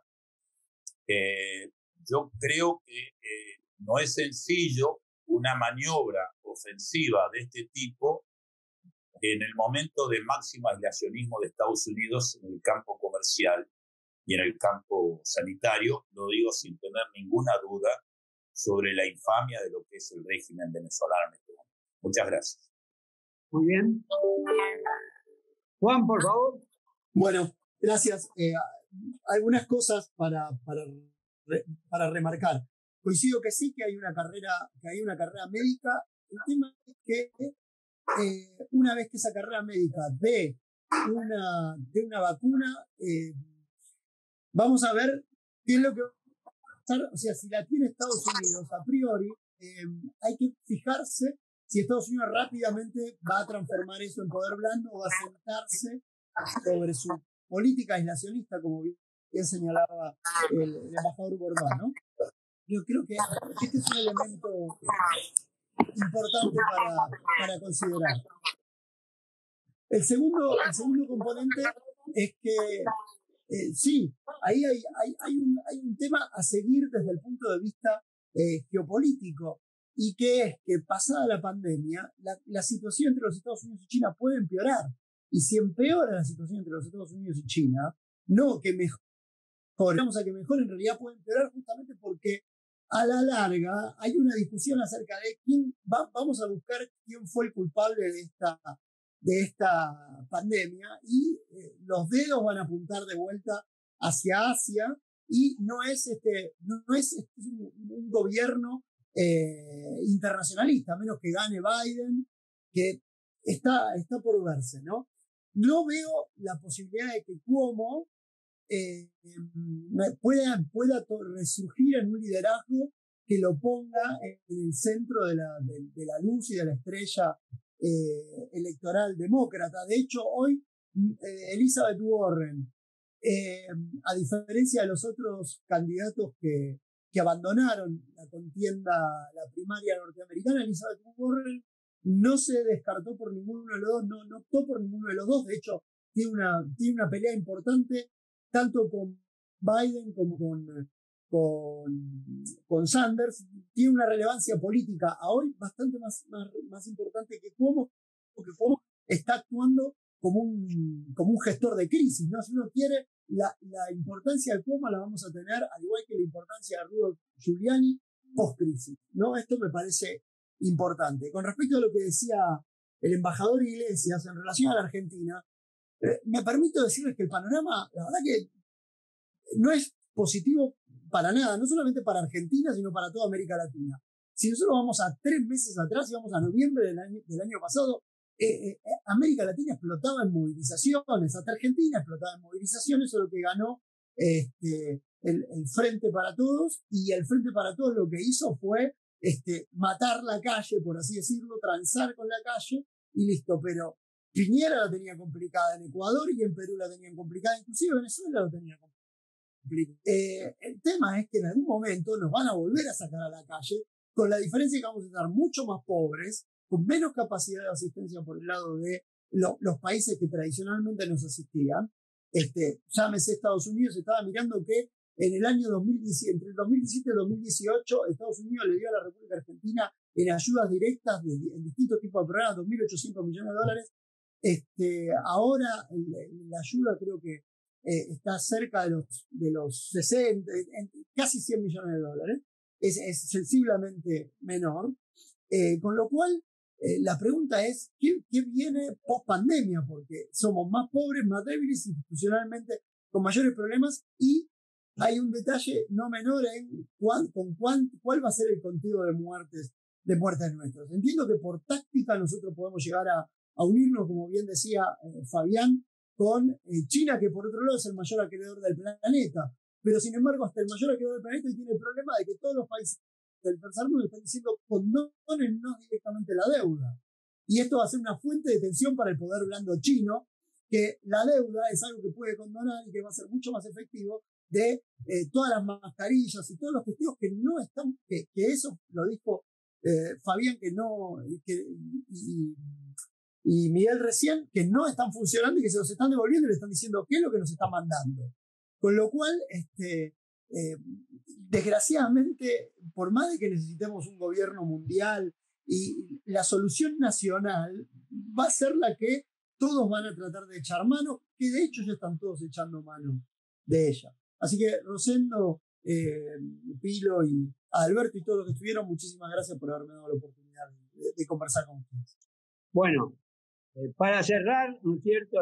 yo creo que no es sencillo una maniobra ofensiva de este tipo en el momento de máximo aislacionismo de Estados Unidos en el campo comercial y en el campo sanitario. Lo digo sin tener ninguna duda sobre la infamia de lo que es el régimen venezolano en este momento. Muchas gracias. Muy bien. Juan, por favor. Bueno, gracias. Algunas cosas para remarcar. Coincido que sí, que hay una carrera médica. El tema es que una vez que esa carrera médica dé una vacuna, vamos a ver qué es lo que va a pasar. O sea, si la tiene Estados Unidos a priori, hay que fijarse si Estados Unidos rápidamente va a transformar eso en poder blando o va a sentarse sobre su política aislacionista, como bien señalaba el embajador Borbán, ¿no? Yo creo que este es un elemento importante para considerar. El segundo componente es que sí, ahí hay un tema a seguir desde el punto de vista geopolítico, y que es que pasada la pandemia, la situación entre los Estados Unidos y China puede empeorar. Y si empeora la situación entre los Estados Unidos y China, no que mejore, vamos a que mejore, en realidad puede empeorar justamente porque a la larga hay una discusión acerca de vamos a buscar quién fue el culpable de esta pandemia, y los dedos van a apuntar de vuelta hacia Asia, y no es un gobierno internacionalista, a menos que gane Biden, que está por verse, ¿no? No veo la posibilidad de que Cuomo pueda resurgir en un liderazgo que lo ponga en el centro de la luz y de la estrella electoral demócrata. De hecho, hoy Elizabeth Warren, a diferencia de los otros candidatos que abandonaron la contienda, la primaria norteamericana, Elizabeth Warren no se descartó por ninguno de los dos, no optó por ninguno de los dos. De hecho, tiene una pelea importante tanto con Biden como con Sanders. Tiene una relevancia política a hoy bastante más importante que Cuomo, porque Cuomo está actuando como un gestor de crisis, ¿no? Si uno quiere, la importancia de Cuomo la vamos a tener, al igual que la importancia de Rudolph Giuliani, post-crisis, ¿no? Esto me parece importante. Con respecto a lo que decía el embajador Iglesias en relación a la Argentina, me permito decirles que el panorama, la verdad que no es positivo para nada, no solamente para Argentina, sino para toda América Latina. Si nosotros vamos a 3 meses atrás y vamos a noviembre del año pasado, América Latina explotaba en movilizaciones, hasta Argentina explotaba en movilizaciones, solo que ganó el Frente para Todos, y el Frente para Todos lo que hizo fue matar la calle, por así decirlo, transar con la calle y listo. Pero Piñera la tenía complicada en Ecuador y en Perú la tenían complicada, inclusive Venezuela lo tenía complicada. El tema es que en algún momento nos van a volver a sacar a la calle, con la diferencia que vamos a estar mucho más pobres, con menos capacidad de asistencia por el lado de los países que tradicionalmente nos asistían, llámese Estados Unidos, estaba mirando que en el año 2017, entre el 2017 y el 2018, Estados Unidos le dio a la República Argentina en ayudas directas en distintos tipos de programas, 2.800 millones de dólares. Ahora la ayuda creo que está cerca de los 60, casi 100 millones de dólares. Es sensiblemente menor. Con lo cual, la pregunta es, ¿qué viene post pandemia? Porque somos más pobres, más débiles institucionalmente, con mayores problemas, y hay un detalle no menor en cuál va a ser el conteo de muertes nuestras. Entiendo que por táctica nosotros podemos llegar a unirnos, como bien decía Fabián, con China, que por otro lado es el mayor acreedor del planeta. Pero sin embargo, hasta el mayor acreedor del planeta tiene el problema de que todos los países del tercer mundo están diciendo condónennos directamente la deuda. Y esto va a ser una fuente de tensión para el poder blando chino, que la deuda es algo que puede condonar y que va a ser mucho más efectivo de todas las mascarillas y todos los testigos que no están, que eso lo dijo Fabián, y Miguel recién, que no están funcionando y que se los están devolviendo y le están diciendo qué es lo que nos está mandando. Con lo cual, desgraciadamente, por más de que necesitemos un gobierno mundial, y la solución nacional va a ser la que todos van a tratar de echar mano, que de hecho ya están todos echando mano de ella. Así que Rosendo, Pilo y Alberto y todos los que estuvieron, muchísimas gracias por haberme dado la oportunidad de conversar con ustedes. Bueno, para cerrar, ¿no es cierto?,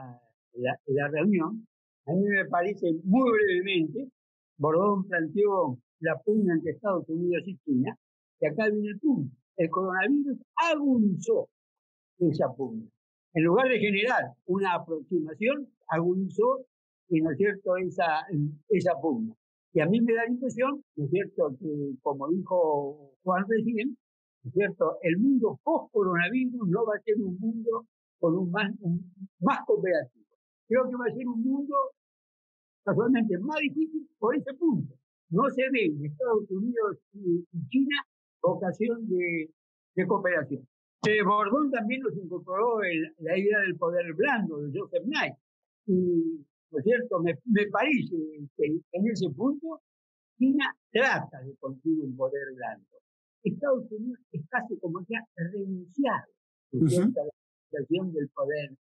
la reunión, a mí me parece muy brevemente, Bordón planteó la pugna entre Estados Unidos y China, y acá viene el punto. El coronavirus agudizó esa pugna. En lugar de generar una aproximación, agudizó, ¿no es cierto?, esa pugna. Y a mí me da la impresión, ¿no es cierto?, que como dijo Juan recién, ¿no es cierto?, el mundo post-coronavirus no va a ser un mundo con un más cooperativo. Creo que va a ser un mundo casualmente más difícil por ese punto. No se ve en Estados Unidos y China vocación de cooperación. Bordón también nos incorporó la idea del poder blando de Joseph Nye. Y, ¿no es cierto?, me parece que en ese punto China trata de conseguir un poder blando. Estados Unidos es casi como ya renunciado a la situación del poder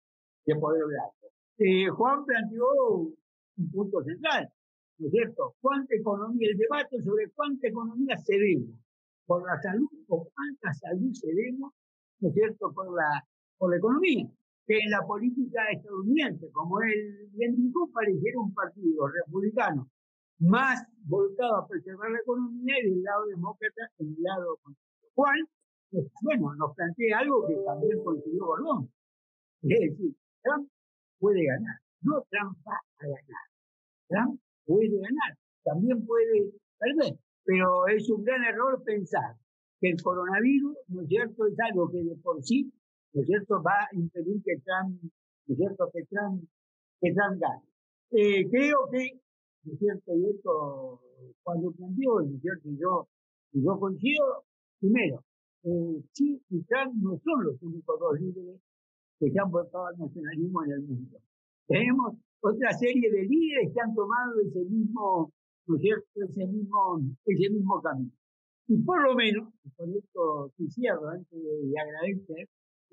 blando. Juan planteó un punto central, ¿no es cierto? ¿Cuánta economía? El debate sobre cuánta economía cedemos por la salud o cuánta salud cedemos, ¿no es cierto?, por la economía. Que en la política estadounidense, como él bien dijo, pareciera un partido republicano más volcado a preservar la economía y del lado demócrata en el lado conservador. Juan, bueno, nos plantea algo que también consiguió Bordón. Es decir, Trump puede ganar. No Trump va a ganar. Trump puede ganar. También puede perder. Pero es un gran error pensar que el coronavirus, ¿no es cierto?, es algo que de por sí, ¿no es cierto?, va a impedir que Trump, ¿no es cierto?, que Trump gane. Creo que, ¿no es cierto?, y esto cuando planteó, ¿no es cierto?, y yo coincido, primero, Xi y Trump no son los únicos dos líderes que se han volcado al nacionalismo en el mundo. Tenemos otra serie de líderes que han tomado ese mismo, ¿no es cierto?, ese mismo camino. Y por lo menos, por esto quisiera, antes de agradecer,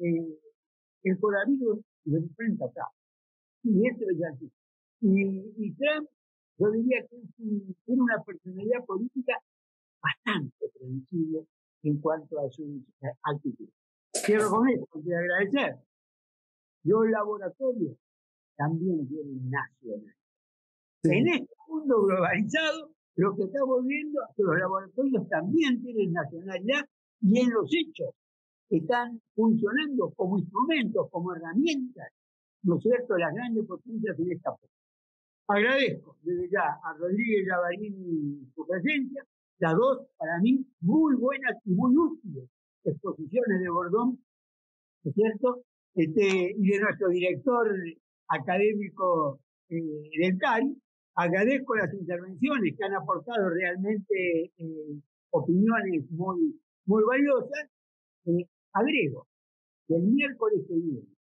el coronavirus lo enfrenta a Trump. Y esto es así. Y Trump, yo diría que tiene una personalidad política bastante previsible en cuanto a su actitud. Quiero con esto, quiero agradecer. Los laboratorios también tienen nacionalidad. Sí. En este mundo globalizado, lo que estamos viendo es que los laboratorios también tienen nacionalidad y en los hechos están funcionando como instrumentos, como herramientas, ¿no es cierto?, las grandes potencias en esta época. Agradezco desde ya a Rodríguez Llavarini su presencia, las dos, para mí, muy buenas y muy útiles exposiciones de Bordón, ¿no es cierto?, y de nuestro director académico del CARI. Agradezco las intervenciones que han aportado realmente opiniones muy valiosas. Agrego que el miércoles que viene,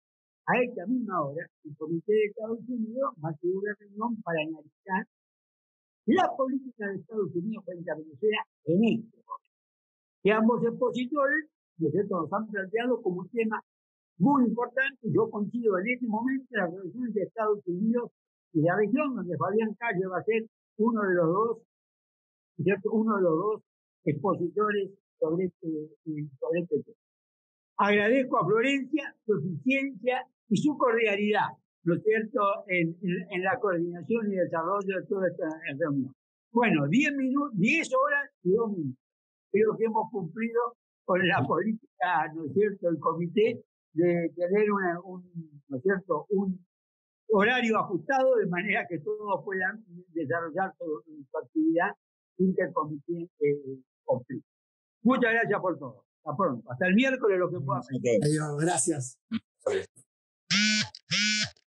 a esta misma hora, el Comité de Estados Unidos va a hacer una reunión para analizar la política de Estados Unidos frente a Venezuela en este momento. Que ambos expositores, ¿no es cierto?, nos han planteado como un tema muy importante. Yo coincido en este momento en las relaciones de Estados Unidos y la región, donde Fabián Calle va a ser uno de los dos, ¿cierto?, uno de los dos expositores sobre este tema. Agradezco a Florencia su eficiencia y su cordialidad, ¿no es cierto?, en la coordinación y desarrollo de toda esta reunión. Bueno, 10 horas y 2 minutos. Creo que hemos cumplido con la política, ¿no es cierto?, del comité de tener ¿no es cierto?, un horario ajustado de manera que todos puedan desarrollar su actividad intercomité completa. Muchas gracias por todo. Hasta pronto. Hasta el miércoles, lo que pueda hacer. Adiós, gracias.